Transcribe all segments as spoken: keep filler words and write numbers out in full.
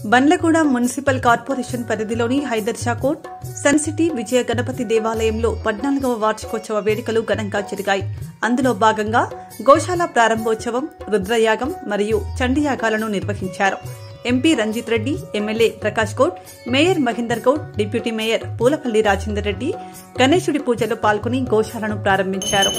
Bandlaguda municipal corporation పరిధిలోని Hydershah Kote Sun City Vijaya Ganapati దేవాలయంలో పద్నాలుగవ వార్షికోత్సవ వేడుకలు ఘనంగా జరిగాయి. అందులో భాగంగా గోశాల ప్రారంభోత్సవం, రుద్రయాగం మరియు చండీయాగాలను నిర్వహించారు. MP Ranjith Reddy, MLA Prakash Goud, mayor Mahender Goud, deputy mayor Pulapalli Rajender Reddy గణేశుడి పూజలో పాల్గొని గోశాలను ప్రారంభించారు.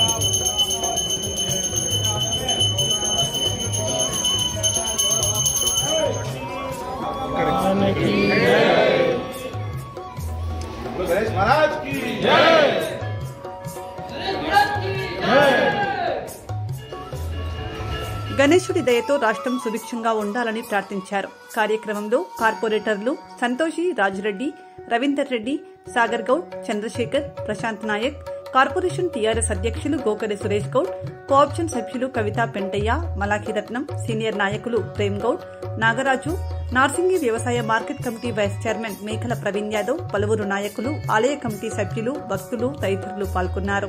గణేశుడి దయతో రాష్ట్రం సుభిక్షంగా ఉండాలని ప్రార్థించారు. కార్యక్రమంలో కార్పొరేటర్లు సంతోషి, రాజురెడ్డి, రవీందర్ రెడ్డి, సాగర్ గౌడ్, చంద్రశేఖర్, ప్రశాంత్ నాయక్, కార్పొరేషన్ టీఆర్ఎస్ అధ్యక్షులు గోకరి సురేష్ గౌడ్, కోఆప్షన్ సభ్యులు కవితా పెంటయ్య, మలాఖీరత్నం, సీనియర్ నాయకులు ప్రేమ్ గౌడ్, నాగరాజు, నార్సింగి వ్యవసాయ మార్కెట్ కమిటీ వైస్ చైర్మన్ మేకల ప్రవీణ్ యాదవ్, పలువురు నాయకులు, ఆలయ కమిటీ సభ్యులు, భక్తులు తదితరులు పాల్గొన్నారు.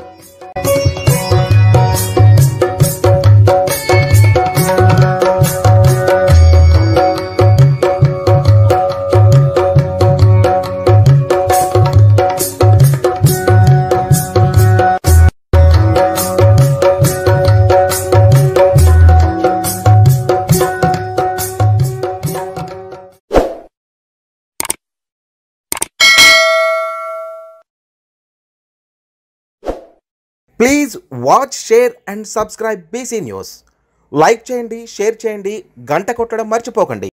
Please watch, share and subscribe BC news. Like చేయండి, షేర్ చేయండి, గంట కొట్టడం మర్చిపోకండి.